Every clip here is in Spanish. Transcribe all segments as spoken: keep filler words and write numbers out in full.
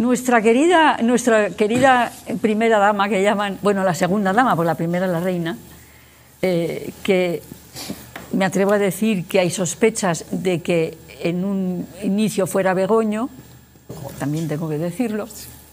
Nuestra querida, nuestra querida primera dama, que llaman, bueno, la segunda dama, porque la primera es la reina, eh, que me atrevo a decir que hay sospechas de que en un inicio fuera Begoño, también tengo que decirlo.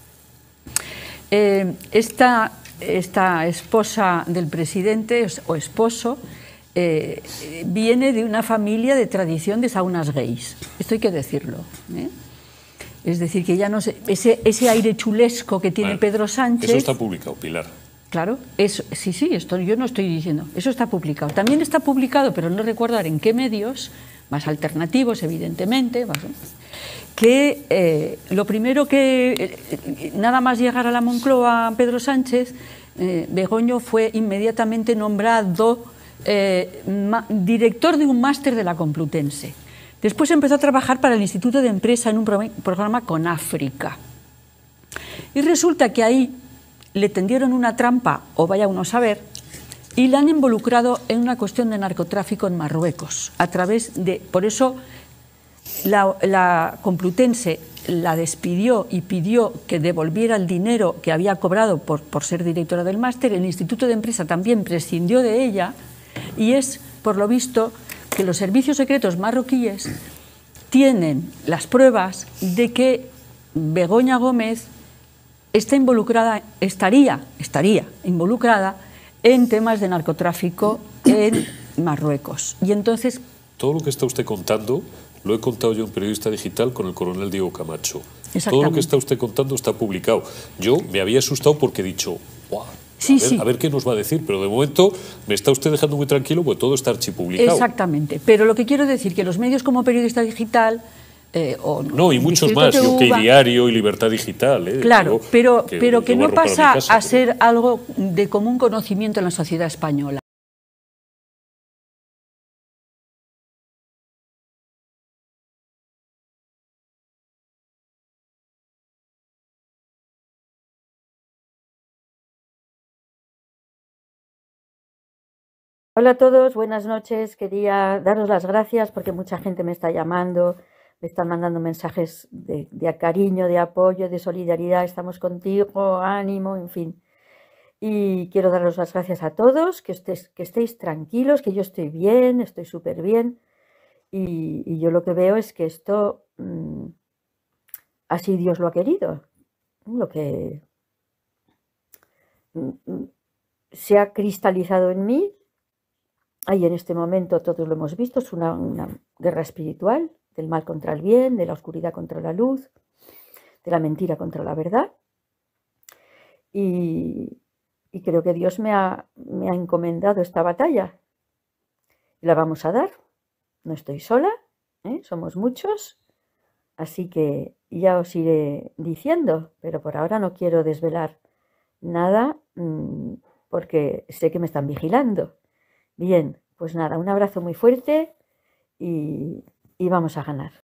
Eh, esta, esta esposa del presidente, o esposo, eh, viene de una familia de tradición de saunas gays, esto hay que decirlo, ¿eh? Es decir, que ya no sé, ese, ese aire chulesco que tiene bueno, Pedro Sánchez... Eso está publicado, Pilar. Claro, eso, sí, sí, esto yo no estoy diciendo, eso está publicado. También está publicado, pero no recuerdo en qué medios, más alternativos, evidentemente, más, que eh, lo primero que, eh, nada más llegar a la Moncloa Pedro Sánchez, eh, Begoño fue inmediatamente nombrado eh, ma, director de un máster de la Complutense. Después empezó a trabajar para el Instituto de Empresa en un pro programa con África. Y resulta que ahí le tendieron una trampa, o vaya uno a saber, y la han involucrado en una cuestión de narcotráfico en Marruecos. A través de, por eso la, la Complutense la despidió y pidió que devolviera el dinero que había cobrado por, por ser directora del máster. El Instituto de Empresa también prescindió de ella y es, por lo visto, que los servicios secretos marroquíes tienen las pruebas de que Begoña Gómez está involucrada, estaría, estaría involucrada en temas de narcotráfico en Marruecos. Y entonces... Todo lo que está usted contando lo he contado yo en Periodista Digital con el coronel Diego Camacho. Todo lo que está usted contando está publicado. Yo me había asustado porque he dicho, ¡guau! Sí, a, ver, sí. a ver qué nos va a decir, pero de momento me está usted dejando muy tranquilo porque todo está archipublicado. Exactamente, pero lo que quiero decir que los medios como Periodista Digital... Eh, o no, y muchos más, T V, OK Diario y Libertad Digital. Eh, claro, pero pero que, pero que no pasa casa, a ser pero... algo de común conocimiento en la sociedad española. Hola a todos, buenas noches. Quería daros las gracias porque mucha gente me está llamando, me están mandando mensajes de, de cariño, de apoyo, de solidaridad. Estamos contigo, ánimo, en fin. Y quiero daros las gracias a todos, que, estés, que estéis tranquilos, que yo estoy bien, estoy súper bien. Y, y yo lo que veo es que esto, mmm, así Dios lo ha querido. Lo que mmm, se ha cristalizado en mí. Ahí en este momento todos lo hemos visto, es una, una guerra espiritual, del mal contra el bien, de la oscuridad contra la luz, de la mentira contra la verdad. Y, y creo que Dios me ha, me ha encomendado esta batalla. La vamos a dar, no estoy sola, ¿eh? Somos muchos, así que ya os iré diciendo, pero por ahora no quiero desvelar nada mmm, porque sé que me están vigilando. Bien, pues nada, un abrazo muy fuerte y, y vamos a ganar.